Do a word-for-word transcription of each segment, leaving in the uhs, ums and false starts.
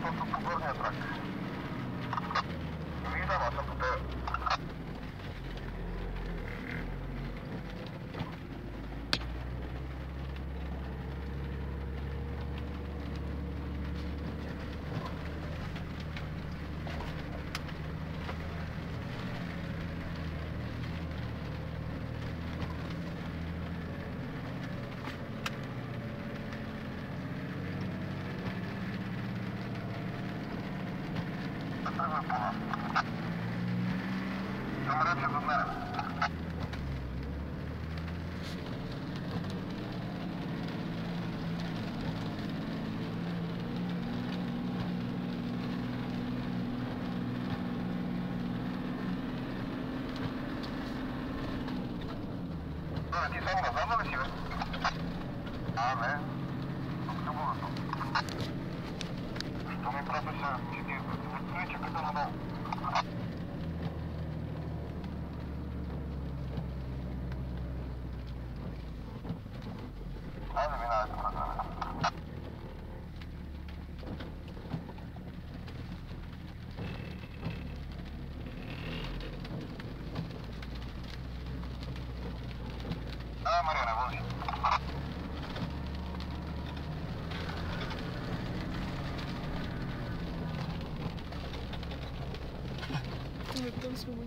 точно по горния трак. Виждам, аз съм по тебе. Тръгвай по нас. Съм рече до мене. Добре, ти само назад ли си, бе? А, не. Тук се бъдато. Що ми пратеше, че ти изключи като надолу? Айде, минавайте пред мене. Ай, Марияна, вози. Не, там сме.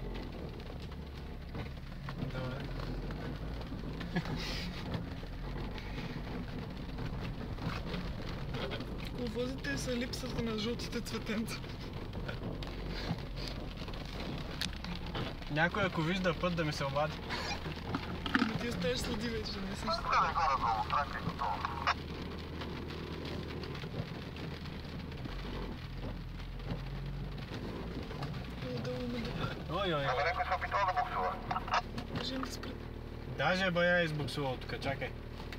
Добре. Коловозите са липсата на жълтите цветенца. Някой ако вижда път да ми се обади. Но ти оставиш следи вече, да не си. Трябва да горе-долу, трака е готова. Долу ме да... Ой, ой, ой. Ама някой се опитва да буксува. Кажи им да спред. Даже бая избуксувал тук, чакай.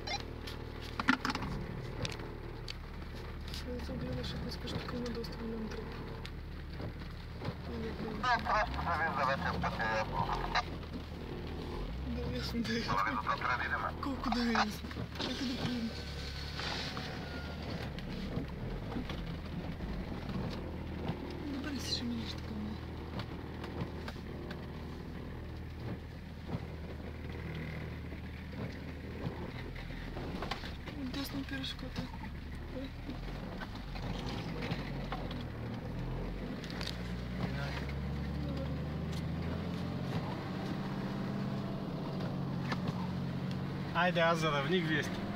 Сега се огледаш, ако искаш, тук има доста голям труп. Да, просто се вижда вече път е ясно. Да, ясно да е. Нали до това трябва да идеме? Колко да е ясно. Нека да прием. Добре си ще минеш така. Отдясно пираш кота. Айде, аз заравних, вие сте.